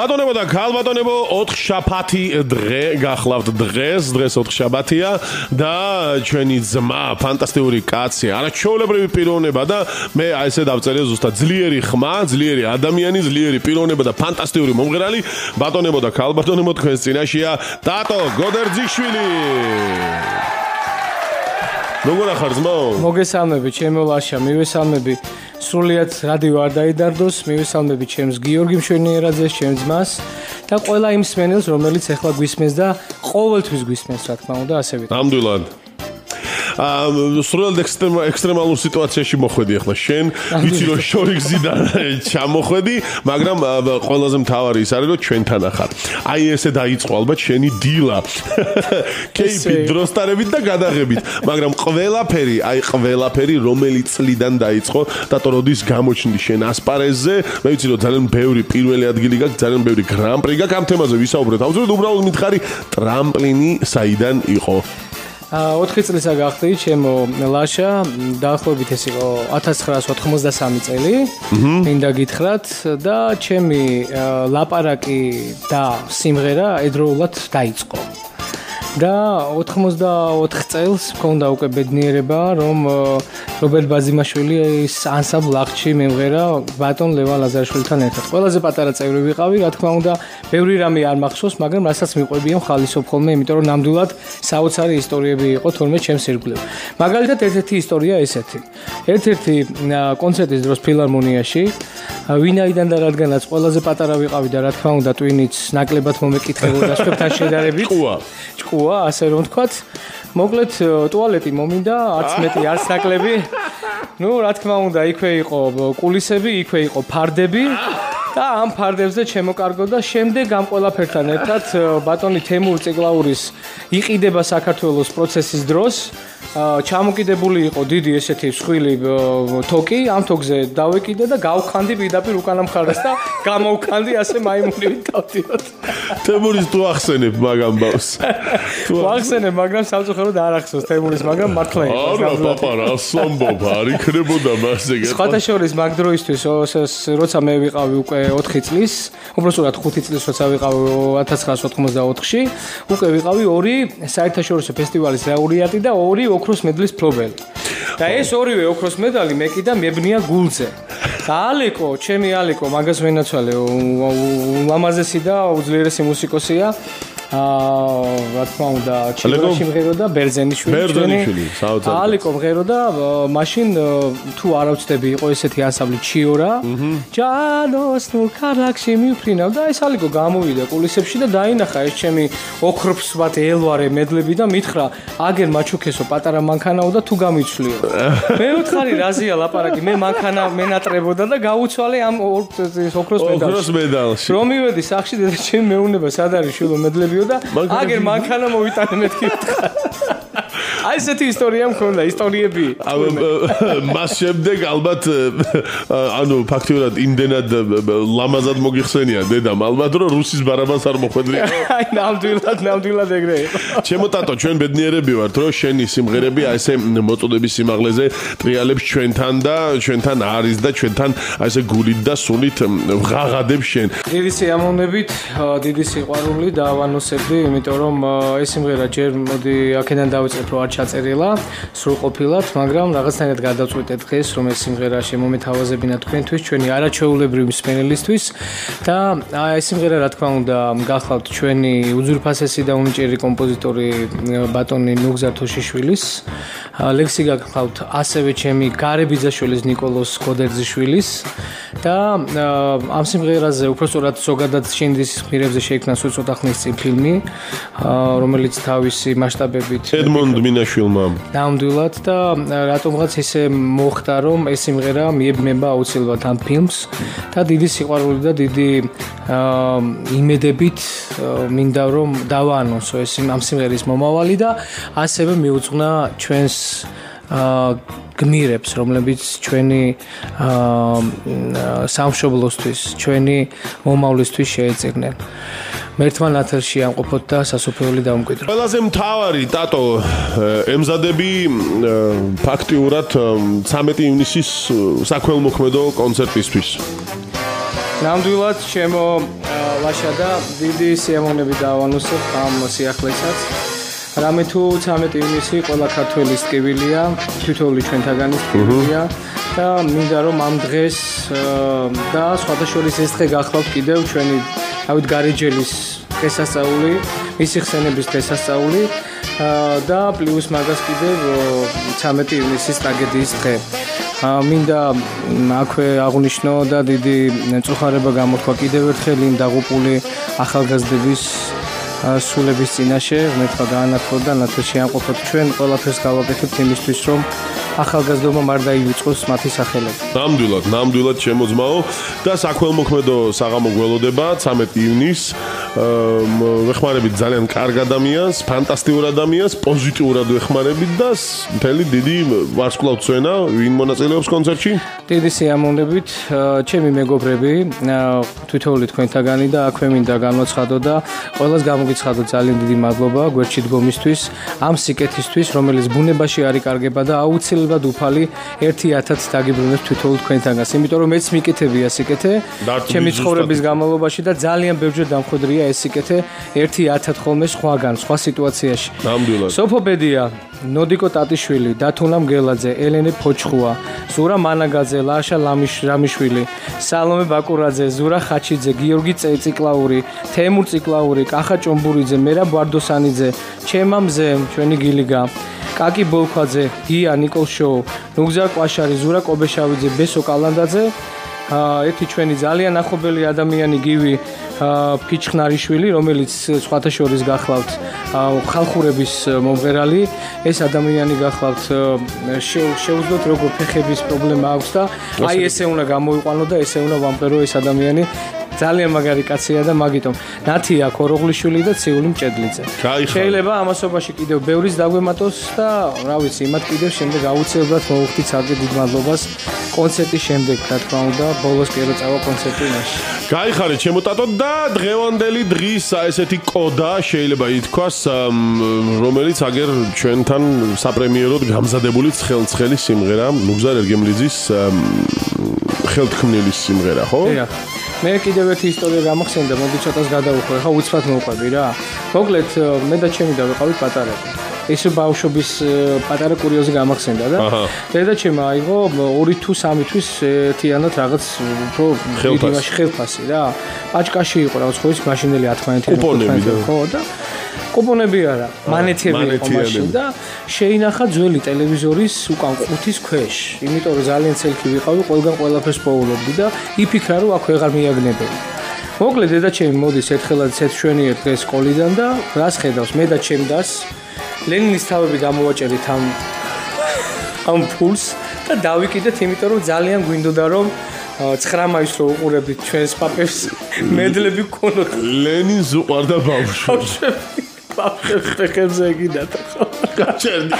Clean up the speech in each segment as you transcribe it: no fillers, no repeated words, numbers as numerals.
ბატონებო და ქალბატონებო, 4 შაბათი დღე გახლავთ დღეს 4 შაბათია და ჩვენი ძმა, ფანტასტიკური კაცი, არაჩვეულებრივი პიროვნება და მე ესე დავწერე ზუსტად ძლიერი ხმა, ძლიერი ადამიანი, ძლიერი პიროვნება და ფანტასტიკური მომღერალი, ბატონებო და ქალბატონებო, თქვენს წინაშეა ტატო გოდერძიშვილი. როგორ ახარ ძმაო? მოგესალმები, ჩემო ლაშა, მივესალმები. სრულიად რადიო არ დაიდარდოს, მივესალმები ჩემს გიორგი მშვენიერაძეს, ჩემს ძმას და ყველა იმ მსმენელს, რომელიც ახლა გვისმენს და ყოველთვის გვისმენს, რა თქმა უნდა, ასე ვიტყვი. ნამდვილად. სრულად ექსტრემალურ სიტუაციაში მოხვედი ახლა შენ ვიცი რომ შორი გზიდან ჩამოხვედი მაგრამ ყველაზე მთავარი ის არის რომ ჩვენთან ახარ აი ესე დაიწყო ალბათ შენი დილა კეიფი დროსტარებით და გადაღებით მაგრამ ყველაფერი რომელი წლიდან დაიწყო და როდის გამოჩნდი შენ ასპარეზზე მე ვიცი რომ ძალიან ბევრი პირველი ადგილი გაქვს ძალიან ბევრი გრან-პრი გაქვს ამ თემაზე ვისაუბრეთ აუცილებლად უბრალოდ მითხარი ტრამპლინი საიდან იყო 4 წელიწად გახდი ჩემო ლაშა დაახლოებით ეს იყო 1993 წელი მინდა გითხრათ და ჩემი ლაპარაკი და სიმღერა εδროულად დაიწყო და 84 წელს მქონდა უკვე ბედნიერება რომ რობერტ ბაზიმაშვილის ანსამბლ ლახჩი მემღერა ბატონ ლევან ლაზარაშვილთან ერთად. ყველაზე პატარა წევრი ვიყავი, რა თქმა უნდა, ბევრი რამე არ მახსოვს, მაგრამ რასაც მიყვებიან ხალისობ ხოლმე, იმიტომ რომ ნამდვილად საოცარი ისტორიები იყო თორმე ჩემს ირგვლივ. მაგალითად ერთ-ერთი ისტორია ესეთი. ერთ-ერთი კონცერტის დროს ფილარმონიაში ვინაიდან და რადგანაც ყველაზე პატარა ვიყავი და რა თქმა უნდა ტვინიც ნაკლებად მომეკითხებოდა სხვებთან შედარებით. ჭკუა, ასე რომ ვთქვათ. მოკლედ ტუალეტი მომინდა, არც მეტი, არც ნაკლები. ნუ რა თქმა უნდა, იქვე იყო კულისები, იქვე იყო ფარდები და ამ ფარდებზე ჩემოკარგო და შემდეგ ამ ყველაფერთან ერთად ბატონი თემურ წიგლაურის იყიდება საქართველოს პროცესის დროს ჩამოკიდებული იყო დიდი ესეთი მსხვილი თოკი, ამ თოკზე დავეკიდე და გავხანდი პირდაპირ უკანა მხარეს და გამოვქანდი ასე მაიმუნივით დავდიოდ. თემურის თუ ახსენებ მაგამ ბავს. თუ ახსენებ, მაგრამ სამწუხაროდ არ ახსოვს თემურის, მაგრამ მართლა იყო. არა, პაპა, რა სლომბობ, არ იქნებოდა მასზე გეტყვა. სხვათა შორის მაგ დროისთვის, როცა მე ვიყავი უკვე 4 წლის, უბრალოდ 5 წლის როცა ვიყავი 1994-ში, უკვე ვიყავი 2 საერთაშორისო ფესტივალის ლაურეატი და 2 ოქროს მედლის მფლობელი. და ეს ორივე ოქროს მედალი მე კიდე მებნია გულზე. და ალეკო, ჩემი ალეკო, მაგას ვენაცვალე, ულამაზესი და უძლიერესი მუსიკოსია. რა თქმა უნდა, ჩილოში მღეროდა ბერძენიშვილი. ალეკო მღეროდა, მაშინ თუ არ ავწდები იყო ესეთი ანსამბლი ჩიორა. ჯანოს ნუ ქალაქში მიფრინავ და ეს ალეკო გამოვიდა კულისებში და დაინახა ეს ჩემი ოქროსვათ ელვარე მედლები და მითხრა, აგერ მაჩუქესო პატარა მანქანაო და თუ გამიცვლიო. მე ვთხარი რაზეა ლაპარაკი, მე მანქანა მენატრებოდა და გავუცვალე ამ ოქროს მედალში. რომ მივედი სახში და ჩემი მეუნება სად არის შვილო მედლები და აგერ მანქანა მოვიტანე მეთქი ვთქვა. აი ესეთი ისტორია მქონდა, ისტორიები. მას შემდეგ ალბათ ანუ ფაქტიურად იმდენად ლამაზად მოგიხსენია დედამ, ალბათ რომ რუსის ბარაბანს არ მოხვედრია. აი ნამდვილად ეგრე იყო. ჩემო ტატო, ჩვენ ბედნიერები ვართ, რომ შენი სიმღერები აი ესე მოწოდების სიმაღლეზე ტრიალებს ჩვენთან და ჩვენთან არის და ჩვენთან აი ესე გულით და სულით ვღაღადებს შენ. დიდი სიამოვნებით, დიდი სიყვარული და ავანოსებდი, იმიტომ რომ ეს სიმღერა ჯერ მოდი აქედან დავიწყებ რომ არ ჩაწერილა სრულყოფილად, მაგრამ რაღაცნაირად გადავწყვიტე დღეს რომ ეს სიმღერა შემომეთავაზებინა თქვენთვის, ჩვენი არაჩვეულებრივი მსმენელისთვის და ეს სიმღერა რა თქმა უნდა გახლავთ ჩვენი უძვირფასესი და უნიჭიერი კომპოზიტორი ბატონი ნუგზარ თოშიშვილის, ლექსი გახლავთ ასევე ჩემი გარე ბიძაშვილის ნიკოლოს გოდერძიშვილის და ამ სიმღერაზე უბრალოდ ზოგადად შინდის ხმირებზე შეიქმნა სულ ცოტა ხნის წინ ფილმი, რომელიც თავისი მასშტაბებით ედმონდ მინაშვილმა ნამდვილად და რატომღაც ისე მოხდა რომ ეს სიმღერა მიებნება აუცილებლად ამ ფილმს და დიდი სიყვარული და დიდი იმედებით მინდა რომ დავაანონსო ეს ამ სიმღერის მომავალი და ასევე მიუძღვნა ჩვენს გმირებს, რომლებიც ჩვენი სამშობლოსთვის, ჩვენი მომავლისთვის შეეწირნენ. მერთმან ათელში ამყოფოთ და სასופველი დამკვიდრო. ყველაზე მთავარი ტატო ემზადები ფაქტიურად 13 ივნისის საქველმოქმედო კონცერტისთვის. ნამდვილად ჩემო ლაშა და დიდი სიამოვნებით დავანუსებ ამ სიახლესაც. რამე თუ 13 ივნისი ყველა ქართველის ტკივილია, თითოეული ჩვენთაგანის ტკივილია და მინდა რომ ამ დღეს და სხვადასხვა ეს დღე გახლავთ კიდევ ჩვენი თავით გარეჯელის დღესასწაული, მისი ხსენების დღესასწაული და პლუს მაგას კიდევ 13 ივნისის ტრაგედიის დღე. მინდა აქვე აღვნიშნო და დიდი წუხარება გამოთქვა კიდევ ერთხელ იმ დაღუპული ახალგაზრდების სულების წინაშე, მეთქვა გაანათლოთ და ნათელ შეამყოფოთ ჩვენ ყველაფერს გავაკეთებთ იმისთვის, რომ ახალგაზრდობა არ დაივიწყოს მათი სახელები. ნამდვილად შემოძმაო და საქველმოქმედო საღამო გველოდება 13 ივნისს. ვეხმარებით ძალიან კარგ ადამიანს, ფანტასტიკურ ადამიანს, პოზიტიურად ვეხმარებით და მთელი დიდი ვარსკვლავ წვენა ვინ მონაწილეობს კონცერტში? დიდი სიამოვნებით, ჩემი მეგობრები, თითოეული თქვენთაგანი და აქვე მინდა განვაცხადო და ყველას გამოგიცხადო ძალიან დიდი მადლობა გვერდში დგომისთვის, ამ სიკეთისთვის, რომელიც ბუნებაში არ იკარგება და აუცილებლად უფალი 1000-ს დაგიბრუნებს თითოეულ თქვენთაგანს, იმიტომ რომ მეც მიკეთებია სიკეთე ჩემი ცხოვრების განმავლობაში და ძალიან ბევრჯერ დამხვედრია ეს სიკეთე 1000 ხოლმე სხვაგან, სხვა სიტუაციაში. ნამდვილად. სოფობედია, ნოდიკო ტატიშვილი, დათუნა მგელაძე, ელენე ფოჩხუა, ზურა მანაგაძე, ლაშა რამიშვილი, სალომე ბაკურაძე, ზურა ხაჩიძე, გიორგი ციკლაური, თემურ ციკლაური, კახა ჭომბურიძე, მერაბ ვარდოსანიძე, ჩემამზე, ჩვენი გილიგა, კაკი ბოლქვაძე, გია ნიკოლშოუ, ნუგზარ ყვაშარი, ზურა კობეშავიძე, ბესო კალანდაძე, ერთი ჩვენი ძალიან ახლობელი ადამიანი გივი ფიჩხნარიშვილი, რომელიც სხვათა შორის გახლავთ ხალხურების მომღერალი, ეს ადამიანი გახლავთ შეუძლოთ როგორ ფეხების პრობლემა აქვს და აი ესე უნდა გამოიყვანო და ესე უნდა ვამყერო ეს ადამიანი. ძალიან მაგარი კაცია და მაგიტომ ნათია ქოროღლიშვილი და ციული მჭედლიძე. შეიძლება ამასობაში კიდევ ბევრის დაგვემატოს და რა ვიცი, იმათ კიდევ შემდეგ აუცილებლად მოვხდით ძალიან დიდ მადლობას კონცერტის შემდეგ, რა თქმა უნდა, ბოლოს კი რო წავა კონცერტი მაშინ. გაიხარეთ ჩემო ტატო და დღევანდელი დღის ესეთი კოდა შეიძლება ითქვას, რომელიც აგერ ჩვენთან საპრემიეროდ გამზადებულიც ხელმწერი სიმღერა, ნუგზარ ერგემლიძის ხელთქმნილის სიმღერა, ხო? მე კიდევ ერთი ისტორია გამახსენდა, მოდი ცოტას გადავუხო, ხა უცბად მოვყვები რა. მოკლედ მე და ჩემი და ვიყავით პატარები. ეს ბავშვობის პატარა კურიოზი გამახსენდა და დედა ჩემმა აიღო 2 თუ 3 თვის ერთიანად რაღაც უფრო დიდივაში ხელფასი რა. პაჭკაში იყო რაღაც ხო ის მაშინელი 10-15 ხო და კუპონები არა, მანეთები იყო მაშინ და შეინახა ძველი ტელევიზორის უკან ყუთის ქვეშ. იმიტომ რომ ძალიან ცელკი ვიყავი, ყველგან ყველაფერს პოულობდი და იფიქრა რომ აქ ვეღარ მიაგნებელი. მოკლედ დედა ჩემი მოდის ერთხელაც ეს შვენიერ დღეს სკოლიდან და რას ხედავს მე და ჩემ დას ლენინის თავები გამოვაჭერით ამ ფულს და დავიკიდეთ, იმიტომ რომ ძალიან გვინდოდა რომ 9 მაისს რო უყურებდით ჩვენს პაპებს მედლები გქონოთ. ლენინს უყარდა ბავშვი. პაპებს ფეხებზე ეკიდათ ხო? გაჩერდი.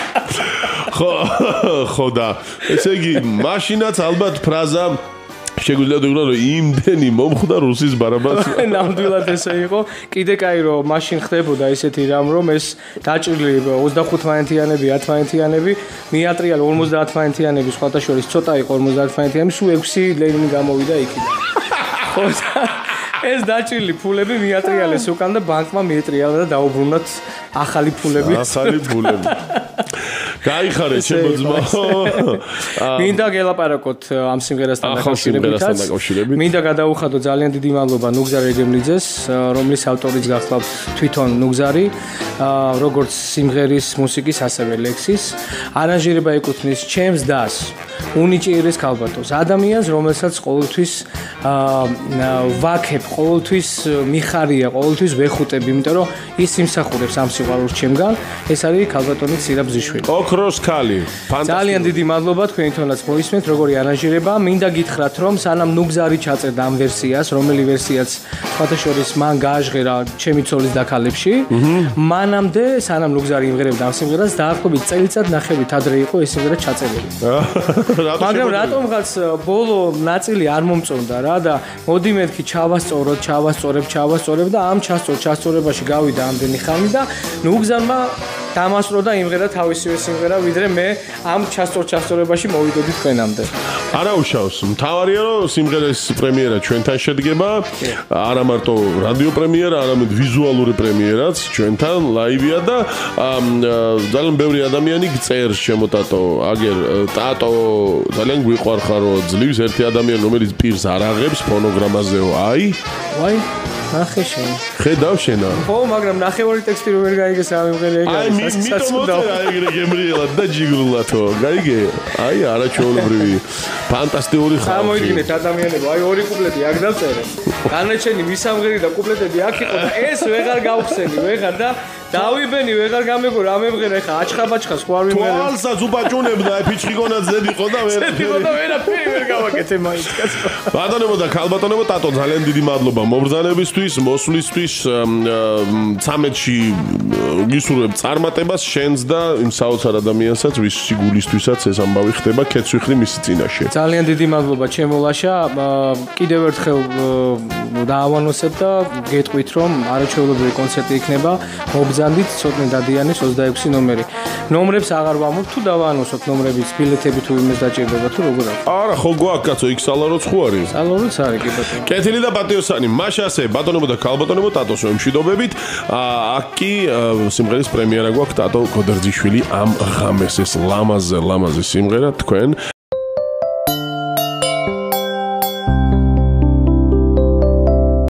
ხო და ესე იგი, მაშინაც ალბათ ფრაზა შეგვიძლია ვთქვა რომ იმდენი მომხვდა რუსის ბარაბას. ნამდვილად ესე იყო. კიდე კაი რომ მაშინ ხდებოდა ესეთი რამ რომ ეს დაჭრილი 25-მანეთიანები, 10-მანეთიანები, მიატრიალე 50-მანეთიანები, სხვათა შორის ცოტა იყო 50-მანეთიანები, სულ 6 ლენინი გამოვიდა იქიდან. ხო ეს დაჭრილი ფულები მიატრიალეს უკან და ბანკმა მიეტრიალა და დაუბრუნდათ ახალი ფულები. გაიხარეთ შემოძმაო. მინდა გელაპარაკოთ ამ სიმღერასთან დაკავშირებით. მინდა გადაუხადო ძალიან დიდი მადლობა ნუგზარ ერგემლიძეს, რომლის ავტორიც გახლავთ თვითონ ნუგზარი, როგორც სიმღერის, მუსიკის, ასევე ლექსის. არანჟირება ეკუთვნის ჩემს დას, უნიჭიერეს ქალბატონს, ადამიანს, რომელსაც ყოველთვის ვაქებ, ყოველთვის მიხარია, ყოველთვის ვეხუტებ, იმიტომ რომ ის იმსახურებს ამ სიყვარულს ჩემგან. ეს არის ქალბატონი ცირაბზიშვილი. ოქროს ქალი. ძალიან დიდი მადლობა თქვენთანაც მოისმენთ, როგორი არანჟირება. მინდა გითხრათ, რომ სანამ ნუგზარი ჩაწერდა ამ ვერსიას, რომელი ვერსიაც სხვათა შორის მან გააჟღერა ჩემი ცოლის დაქალებში, მანამდე სანამ ნუგზარი იმღერებდა ამ სიმღერას, დაახლოებით წელიწად ნახევით ადრე იყო ეს სიმღერა ჩაწერილი. მაგრამ რატომღაც ბოლო ნაწილი არ მომწონდა რა და მოდი მეთქი ჩავასწორებ და ამ ჩასწორებაში გავიდა ამდენი ხანი და ნუგზარმა დამასწრო და იმღერა თავისივე სიმღერა, ვიდრე მე ამ ჩასწორებაში მოვიდოდი თქვენამდე. არა უშავს. მთავარია რომ სიმღერის პრემიერა ჩვენთან შედგება. არა მარტო რადიო პრემიერა, არამედ ვიზუალური პრემიერაც ჩვენთან ლაივია და ძალიან ბევრი ადამიანი გწერს ჩემო ტატო. აგერ ტატო ძალიან გვიყვარხარო ძლივს ერთი ადამიანი რომელიც პირს არ აღებს ფონოგრამაზეო. ვაი ნახე შენ. ხედავ შენა. ხო, მაგრამ ნახევარი ტექსტი რომ ვერ გაიგეს რა მიმღერია ეგ არის. აი, მიტომ მოწერა ეგრე გემრიელად და ჯიგრულათო. გაიგე? აი, არაჩვეულებრივი. ფანტასტიკური ხალხი. გამოიდგინეთ ადამიანებო, აი ორი კუპლეტი აქ დავწერე. განაჩენი მისამღერი და კუპლეტები აქ იყო და ეს ვეღარ გავხსენი, ვეღარ და დავიბენი, ვეღარ გამეგო რა მემღერა ხა აჩხაბაჩხა სხვა ვიმღერა. თვალსაც უპაჭუნებდა, აი ფიჩხიგონაც ზედიყო და ვერ ვერაფერი ვერ გავაკეთე მაინც კაცო. ბატონებო და ქალბატონებო, ტატო ძალიან დიდი მადლობა მომბრძანებისთვის, მოსვლისთვის, 13-ში გისურვებ წარმატებას შენს და იმ საოცარ ადამიანსაც, ვის სიგულისთვისაც ეს ამბავი ხდება, ქეცვიხრი მისი წინაშე. ძალიან დიდი მადლობა ჩემო ლაშა. კიდევ ერთხელ დაავანოსებ და გეტყვით რომ არაჩვეულებრივი კონცერტი იქნება. მობრძანდით ცოტნე დადიანის 26 ნომერი. ნომრებს აღარ ვამბობ, თუ დავაანონსოთ ნომრების ბილეთები თუ იმას დაჭირდება თუ როგორ აქვს. არა, ხო გვაქვს კაცო, იქ სალაროც ხო არის? სალაროც არის კი ბატონო. კეთილი და პატიოსანი, მაშასე, ბატონებო და ქალბატონებო, ტატოს მშვიდობებით. აქ კი სიმღერის პრემიერა გვაქვს ტატო გოდერძიშვილი ამ ღამეს ეს ლამაზი სიმღერა თქვენ